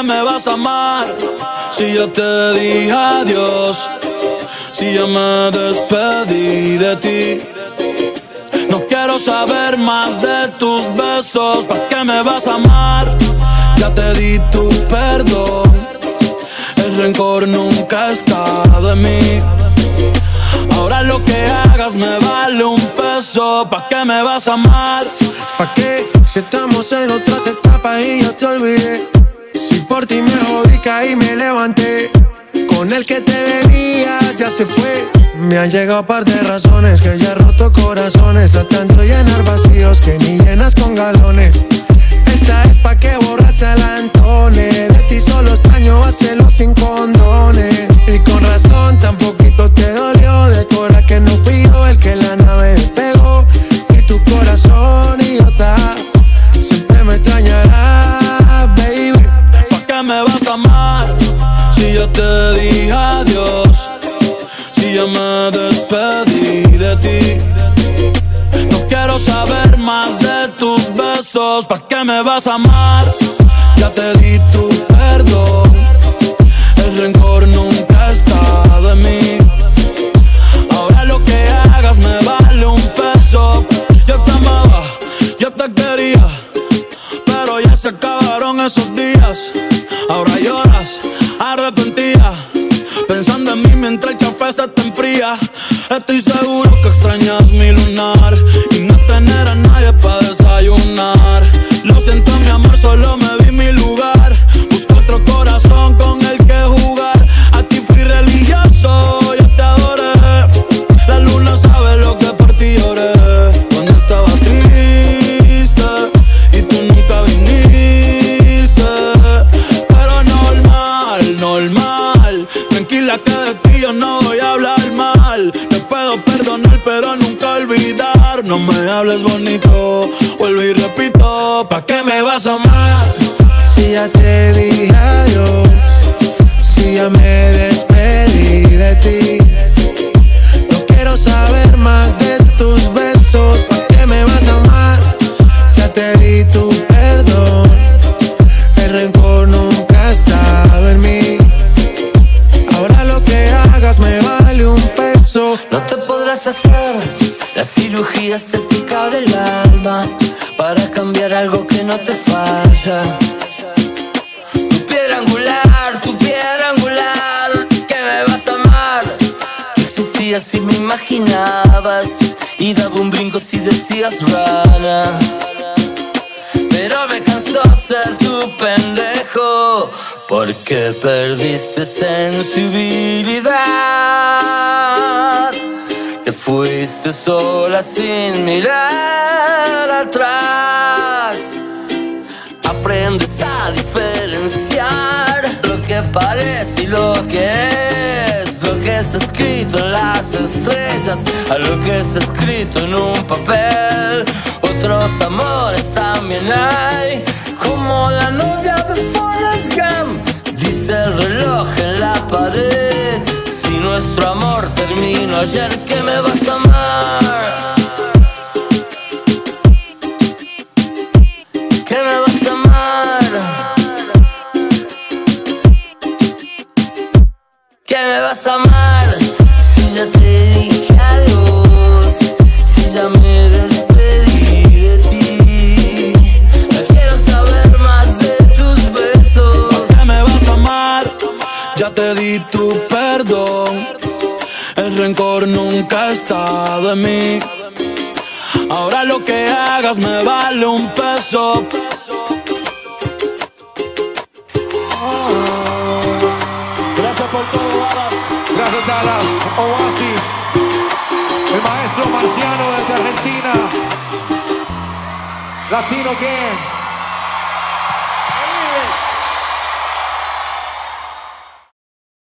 me vas a amar? Si ya te dije adiós, si ya me despedí de ti. No quiero saber más de tus besos. ¿Para qué me vas a amar? Ya te di tu perdón. El rencor nunca ha estado en mí. Ahora lo que hagas me vale un peso. ¿Pa' qué me vas a amar? ¿Pa' qué? Si estamos en otras etapas y yo te olvidé. Si por ti me jodí, caí, me levanté. Con el que te venías ya se fue. Me han llegado par de razones que ya he roto corazones, tratando de llenar vacíos que ni llenas con galones. Esta es pa' que borracha la entone. De ti solo extraño hacerlo sin condones. Y con razón tan poquito te dolió. De cora que no fui yo el que la nave despegó. Y tu corazón idiota siempre me extrañará, baby. ¿Pa' qué me vas a amar? Si ya te dije adiós, si ya me despedí de ti. No quiero saber más de tus besos. ¿Pa' qué me vas a amar? Ya te di tu perdón. El rencor nunca ha estado en mí. Ahora lo que hagas me vale un peso. Yo te amaba, yo te quería, pero ya se acabaron esos días. Ahora lloras, arrepentida, pensando en mí mientras el café se te enfría. Estoy seguro que extrañas mi lunar y no tener a nadie para desayunar. Lo siento, mi amor, solo me di mi lugar. Busco otro corazón con el que jugar. A ti fui religioso, yo te adoré. La luna sabe lo que por ti lloré. Cuando estaba triste y tú nunca viniste. Pero normal, normal. Tranquila que de ti yo no voy a hablar mal. Te puedo perdonar pero nunca olvidar. No me hables bonito, vuelvo y repito. ¿Pa' qué me vas a amar? Si ya te dije adiós, si ya me despedí de ti. No quiero saber más de tus besos. ¿Pa' qué me vas a amar? Ya te di tu perdón. El rencor nunca ha estado en mí. Ahora lo que hagas me vale un peso. No te podrás hacer la cirugía estética del alma para cambiar algo que no te falla. Tu piedra angular, ¿qué me vas a amar? Yo existía si me imaginabas y daba un brinco si decías rana. Pero me cansó ser tu pendejo porque perdiste sensibilidad. Te fuiste sola sin mirar atrás. Aprendes a diferenciar lo que parece y lo que es. Lo que está escrito en las estrellas a lo que está escrito en un papel. Otros amores también hay, como la novia de Forrest Gump. Dice el reloj en la pared: si nuestro amor terminó ayer, ¿qué me vas a amar? ¿Qué me vas a amar? ¿Qué me vas a amar? Si ya te dije adiós, si ya me despedí de ti. No quiero saber más de tus besos. ¿Qué me vas a amar? Ya te di tu perdón. El rencor nunca ha estado en mí. Ahora lo que hagas me vale un peso. Gracias por todo, Dallas. Gracias, Dallas. Oasis. El maestro Marciano desde Argentina. Latino Gang.